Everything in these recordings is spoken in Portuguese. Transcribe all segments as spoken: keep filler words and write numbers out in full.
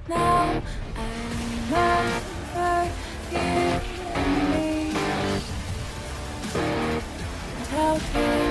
Now I'm never giving me. How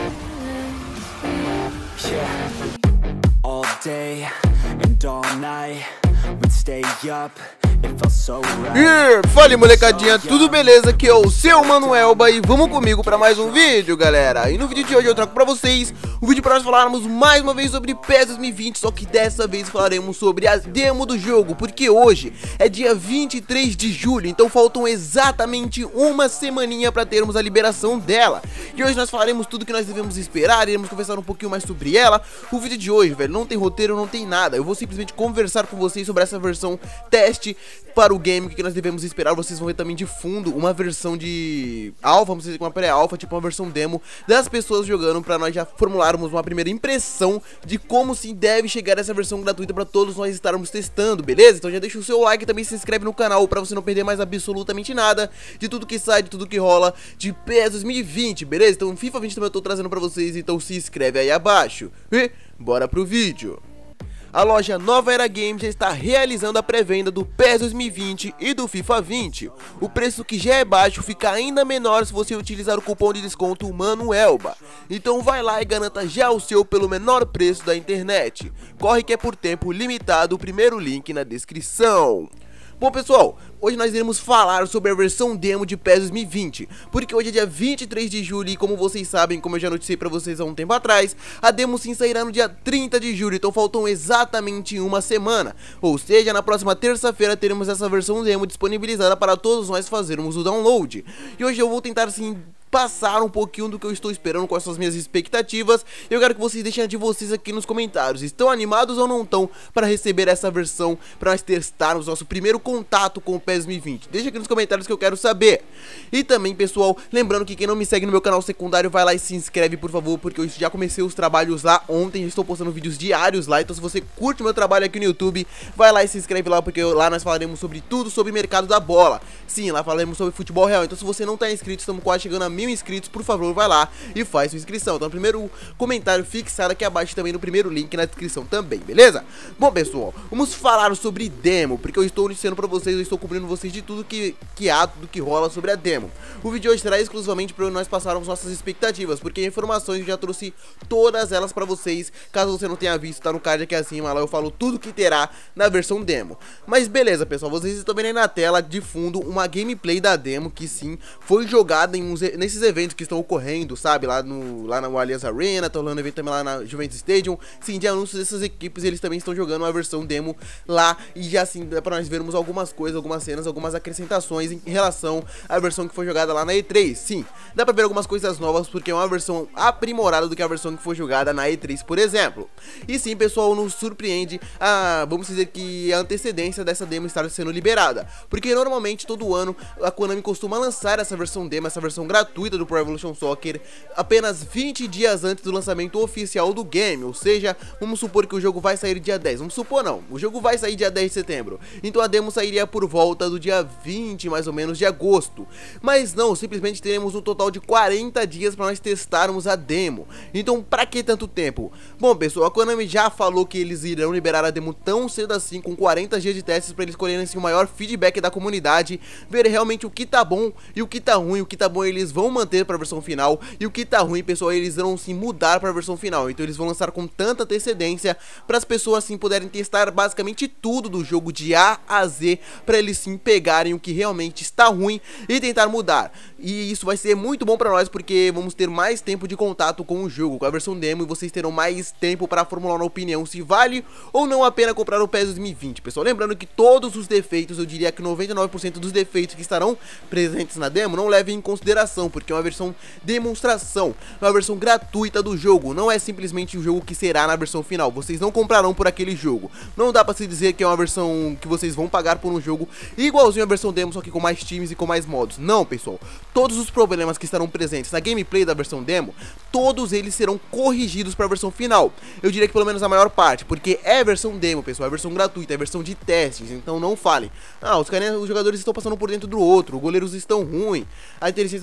Yeah, all day and all night, we'd stay up, it felt so right. E fala molecadinha, tudo beleza? Aqui é o seu Mano Elba e vamos comigo pra mais um vídeo, galera. E no vídeo de hoje eu trago pra vocês um vídeo pra nós falarmos mais uma vez sobre PES dois mil e vinte, só que dessa vez falaremos sobre a demo do jogo, porque hoje é dia vinte e três de julho, então faltam exatamente uma semaninha pra termos a liberação dela. E hoje nós falaremos tudo que nós devemos esperar, iremos conversar um pouquinho mais sobre ela. O vídeo de hoje, velho, não tem roteiro, não tem nada, eu vou simplesmente conversar com vocês sobre essa versão teste para o game, o que nós devemos esperar. Vocês vão ver também de fundo uma versão de alpha, vamos dizer, uma pré-alpha, tipo uma versão demo das pessoas jogando, para nós já formularmos uma primeira impressão de como se deve chegar essa versão gratuita para todos nós estarmos testando, beleza? Então já deixa o seu like e também se inscreve no canal para você não perder mais absolutamente nada de tudo que sai, de tudo que rola de PES dois mil e vinte, beleza? Então FIFA vinte também eu tô trazendo para vocês, então se inscreve aí abaixo e bora pro vídeo. A loja Nova Era Games já está realizando a pré-venda do PES dois mil e vinte e do FIFA vinte. O preço, que já é baixo, fica ainda menor se você utilizar o cupom de desconto MANOELBA. Então vai lá e garanta já o seu pelo menor preço da internet. Corre que é por tempo limitado, o primeiro link na descrição. Bom pessoal, hoje nós iremos falar sobre a versão demo de PES dois mil e vinte, porque hoje é dia vinte e três de julho e como vocês sabem, como eu já noticiei pra vocês há um tempo atrás, a demo sim sairá no dia trinta de julho, então faltam exatamente uma semana, ou seja, na próxima terça-feira teremos essa versão demo disponibilizada para todos nós fazermos o download. E hoje eu vou tentar sim passar um pouquinho do que eu estou esperando, com essas minhas expectativas. Eu quero que vocês deixem a de vocês aqui nos comentários. Estão animados ou não estão para receber essa versão, para nós testarmos nosso primeiro contato com o PES dois mil e vinte? Deixa aqui nos comentários que eu quero saber. E também, pessoal, lembrando que quem não me segue no meu canal secundário, vai lá e se inscreve, por favor, porque eu já comecei os trabalhos lá ontem, já estou postando vídeos diários lá. Então se você curte meu trabalho aqui no YouTube, vai lá e se inscreve lá, porque lá nós falaremos sobre tudo sobre o mercado da bola. Sim, lá falaremos sobre futebol real. Então se você não está inscrito, estamos quase chegando a mil inscritos, por favor, vai lá e faz sua inscrição. Então, primeiro comentário fixado aqui abaixo, também no primeiro link na descrição também, beleza? Bom, pessoal, vamos falar sobre demo, porque eu estou dizendo pra vocês, eu estou cobrindo vocês de tudo que, que há, tudo que rola sobre a demo. O vídeo de hoje será exclusivamente para nós passarmos nossas expectativas, porque informações eu já trouxe todas elas pra vocês. Caso você não tenha visto, tá no card aqui acima, lá eu falo tudo que terá na versão demo. Mas beleza, pessoal, vocês estão vendo aí na tela de fundo uma gameplay da demo, que sim, foi jogada em uns, nesses eventos que estão ocorrendo, sabe, lá no lá na Allianz Arena, tá rolando evento também lá na Juventus Stadium, sim, de anúncios dessas equipes, eles também estão jogando uma versão demo lá, e já assim, dá pra nós vermos algumas coisas, algumas cenas, algumas acrescentações em relação à versão que foi jogada lá na E três, sim, dá pra ver algumas coisas novas, porque é uma versão aprimorada do que a versão que foi jogada na E três, por exemplo. E sim, pessoal, nos surpreende a, vamos dizer que a antecedência dessa demo estar sendo liberada, porque normalmente todo ano a Konami costuma lançar essa versão demo, essa versão gratuita do Pro Evolution Soccer apenas vinte dias antes do lançamento oficial do game, ou seja, vamos supor que o jogo vai sair dia dez, vamos supor não, o jogo vai sair dia dez de setembro, então a demo sairia por volta do dia vinte mais ou menos de agosto, mas não, simplesmente teremos um total de quarenta dias para nós testarmos a demo. Então pra que tanto tempo? Bom, pessoal, a Konami já falou que eles irão liberar a demo tão cedo assim, com quarenta dias de testes, para eles colherem assim, o maior feedback da comunidade, ver realmente o que tá bom e o que tá ruim. O que tá bom eles vão manter para a versão final, e o que tá ruim, pessoal, eles vão sim mudar para a versão final. Então eles vão lançar com tanta antecedência para as pessoas assim poderem testar basicamente tudo do jogo de A a Z, para eles sim pegarem o que realmente está ruim e tentar mudar. E isso vai ser muito bom para nós, porque vamos ter mais tempo de contato com o jogo, com a versão demo, e vocês terão mais tempo para formular uma opinião se vale ou não a pena comprar o PES dois mil e vinte, pessoal. Lembrando que todos os defeitos, eu diria que noventa e nove por cento dos defeitos que estarão presentes na demo, não levem em consideração, porque é uma versão demonstração, uma versão gratuita do jogo, não é simplesmente o jogo que será na versão final. Vocês não comprarão por aquele jogo, não dá pra se dizer que é uma versão que vocês vão pagar por um jogo igualzinho a versão demo, só que com mais times e com mais modos. Não, pessoal, todos os problemas que estarão presentes na gameplay da versão demo, todos eles serão corrigidos para a versão final. Eu diria que pelo menos a maior parte, porque é versão demo, pessoal, é versão gratuita, é versão de testes, então não falem. Ah, os, caras, os jogadores estão passando por dentro do outro, os goleiros estão ruins, a inteligência artificial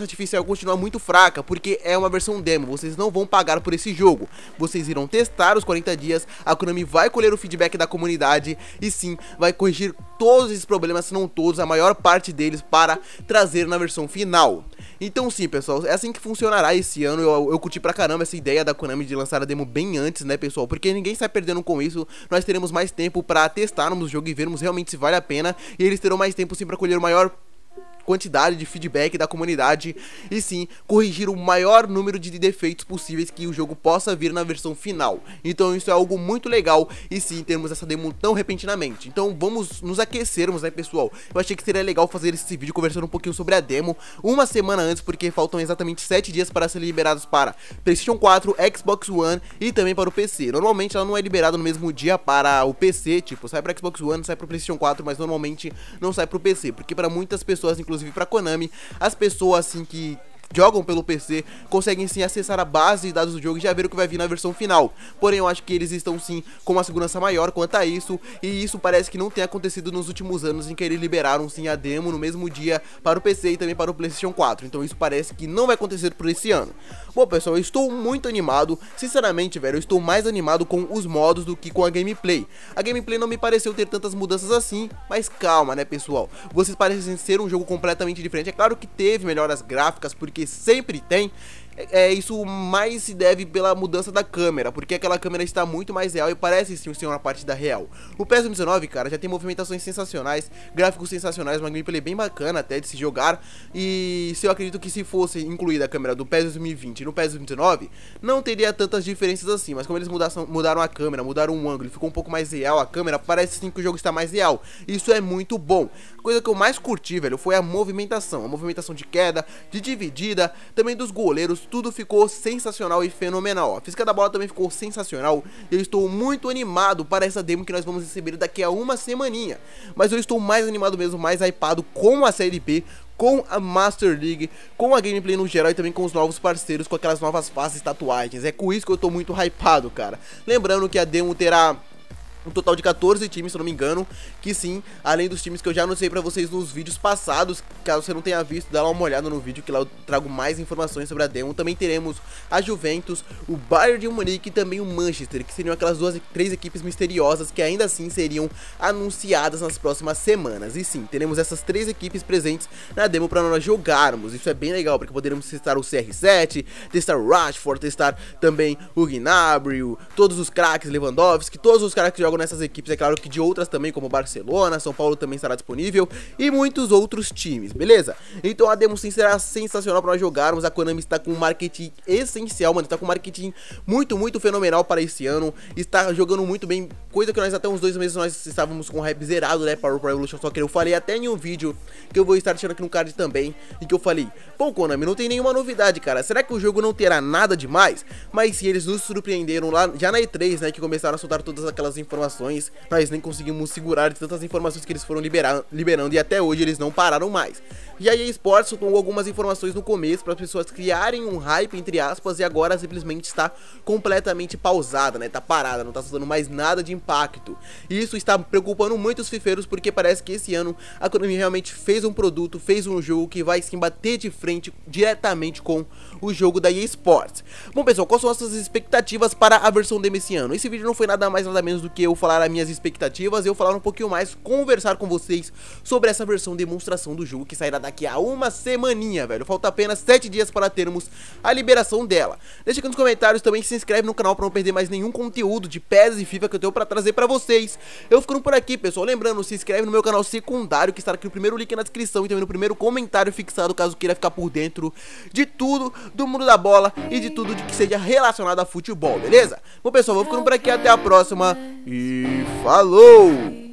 continuar muito fraca, porque é uma versão demo, vocês não vão pagar por esse jogo, vocês irão testar os quarenta dias, a Konami vai colher o feedback da comunidade e sim, vai corrigir todos esses problemas, se não todos, a maior parte deles, para trazer na versão final. Então sim, pessoal, é assim que funcionará esse ano. Eu, eu curti pra caramba essa ideia da Konami de lançar a demo bem antes, né, pessoal, porque ninguém sai perdendo com isso. Nós teremos mais tempo pra testarmos o jogo e vermos realmente se vale a pena, e eles terão mais tempo sim pra colher o maior quantidade de feedback da comunidade e sim, corrigir o maior número de defeitos possíveis que o jogo possa vir na versão final. Então isso é algo muito legal e sim, termos essa demo tão repentinamente. Então vamos nos aquecermos, né, pessoal? Eu achei que seria legal fazer esse vídeo conversando um pouquinho sobre a demo uma semana antes, porque faltam exatamente sete dias para serem liberados para PlayStation quatro, Xbox One e também para o P C. Normalmente ela não é liberada no mesmo dia para o P C, tipo, sai para Xbox One, sai para o PlayStation quatro, mas normalmente não sai para o P C, porque para muitas pessoas, inclusive Inclusive pra Konami, as pessoas assim que jogam pelo P C conseguem sim acessar a base de dados do jogo e já ver o que vai vir na versão final. Porém eu acho que eles estão sim com uma segurança maior quanto a isso, e isso parece que não tem acontecido nos últimos anos, em que eles liberaram sim a demo no mesmo dia para o P C e também para o PlayStation quatro. Então isso parece que não vai acontecer por esse ano. Bom, pessoal, eu estou muito animado, sinceramente, velho, eu estou mais animado com os modos do que com a gameplay. A gameplay não me pareceu ter tantas mudanças assim, mas calma, né, pessoal? Vocês parecem ser um jogo completamente diferente. É claro que teve melhoras gráficas, porque sempre tem. É, isso mais se deve pela mudança da câmera, porque aquela câmera está muito mais real e parece sim ser uma parte da real. O PES dezenove, cara, já tem movimentações sensacionais, gráficos sensacionais, uma gameplay bem bacana até de se jogar. E se eu acredito que se fosse incluída a câmera do PES dois mil e vinte no PES dezenove, não teria tantas diferenças assim. Mas como eles mudaram, mudaram a câmera, mudaram o ângulo, ficou um pouco mais real a câmera, parece sim que o jogo está mais real. Isso é muito bom. A coisa que eu mais curti, velho, foi a movimentação. A movimentação de queda, de dividida, também dos goleiros. Tudo ficou sensacional e fenomenal. A física da bola também ficou sensacional. Eu estou muito animado para essa demo que nós vamos receber daqui a uma semaninha. Mas eu estou mais animado mesmo, mais hypado com a série P, com a Master League, com a gameplay no geral e também com os novos parceiros, com aquelas novas faces e tatuagens. É com isso que eu estou muito hypado, cara. Lembrando que a demo terá um total de quatorze times, se eu não me engano, que sim, além dos times que eu já anunciei pra vocês nos vídeos passados. Caso você não tenha visto, dá uma olhada no vídeo que lá eu trago mais informações sobre a demo. Também teremos a Juventus, o Bayern de Munique e também o Manchester, que seriam aquelas duas, três equipes misteriosas que ainda assim seriam anunciadas nas próximas semanas. E sim, teremos essas três equipes presentes na demo pra nós jogarmos. Isso é bem legal, porque poderemos testar o C R sete, testar o Rashford, testar também o Gnabry, todos os craques, Lewandowski, todos os caras que jogam nessas equipes, é claro que de outras também, como Barcelona, São Paulo também estará disponível e muitos outros times, beleza? Então a demo sim será sensacional para nós jogarmos. A Konami está com um marketing essencial, mano, está com um marketing muito, muito fenomenal para esse ano, está jogando muito bem, coisa que nós até uns dois meses nós estávamos com o hype zerado, né, para o Pro Evolution Soccer. Eu falei até em um vídeo que eu vou estar deixando aqui no card também, em que eu falei, bom, Konami, não tem nenhuma novidade, cara, será que o jogo não terá nada demais? Mas se eles nos surpreenderam lá, já na E três, né, que começaram a soltar todas aquelas informações, nós nem conseguimos segurar de tantas informações que eles foram liberar, liberando e até hoje eles não pararam mais. E a E A Sports soltou algumas informações no começo para as pessoas criarem um hype, entre aspas, e agora simplesmente está completamente pausada, né? Tá parada, não tá soltando mais nada de impacto. E isso está preocupando muito os fifeiros, porque parece que esse ano a Konami realmente fez um produto, fez um jogo que vai sim bater de frente diretamente com o jogo da E A Sports. Bom, pessoal, quais são as suas expectativas para a versão demo esse ano? Esse vídeo não foi nada mais nada menos do que eu falar as minhas expectativas, eu falar um pouquinho mais, conversar com vocês sobre essa versão demonstração do jogo que sairá daqui a uma semaninha, velho. Falta apenas sete dias para termos a liberação dela. Deixa aqui nos comentários também, se inscreve no canal para não perder mais nenhum conteúdo de PES e FIFA que eu tenho para trazer para vocês. Eu ficando por aqui, pessoal. Lembrando, se inscreve no meu canal secundário, que está aqui no primeiro link na descrição e também no primeiro comentário fixado, caso queira ficar por dentro de tudo do mundo da bola e de tudo de que seja relacionado a futebol, beleza? Bom, pessoal, vou ficando por aqui, até a próxima e falou!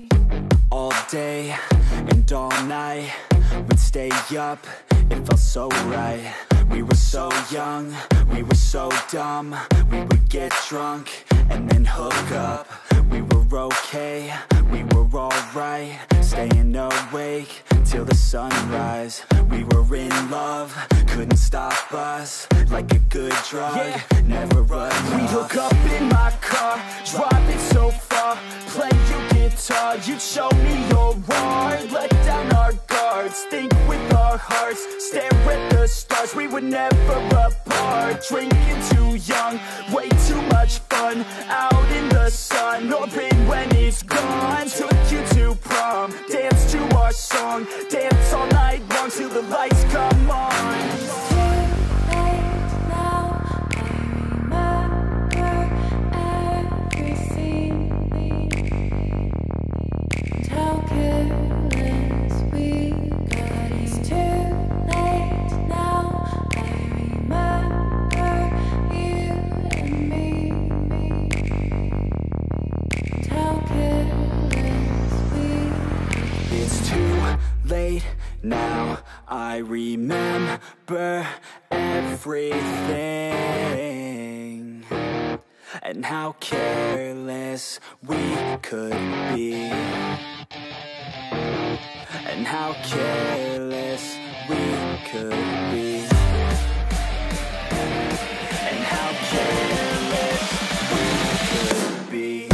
All day and all night, we'd stay up, it felt so right. We were so young, we were so dumb. We would get drunk and then hook up. We were okay, we were alright. Staying awake till the sunrise. We were in love, couldn't stop us. Like a good drug, yeah. Never enough. We'd hook up in my car, driving so far. Play your guitar, you'd show me your art. Let down our guard. hearts, think with our hearts, stare at the stars, we were never apart. Drinking too young, way too much fun, out in the sun, open when it's gone. Took you to prom, dance to our song, dance all night long till the lights come on. It's too late now, I remember everything. And how careless we got. It's too late now, I remember you and me. And how careless we. It's too late now, I remember everything, and how careless we could be, and how careless we could be, and how careless we could be.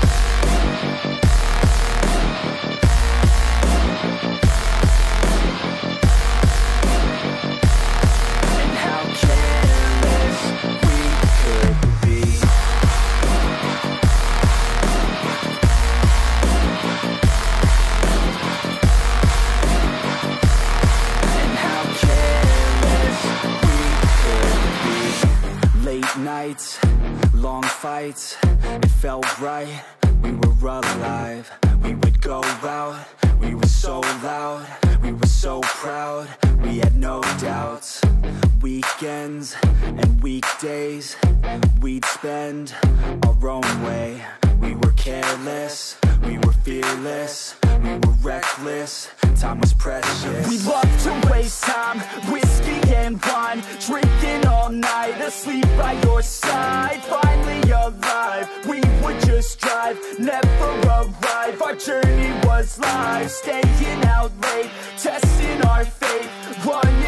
Nights, long fights, it felt right, we were alive. We would go out, we were so loud, we were so proud, we had no doubts. Weekends and weekdays, we'd spend our own way. We were careless, we were fearless, we were reckless, time was precious. We loved to waste time, whiskey and wine, drinking all night, asleep by your side. Finally alive, we would just drive, never arrive. Our journey was live, staying out late, testing our fate, running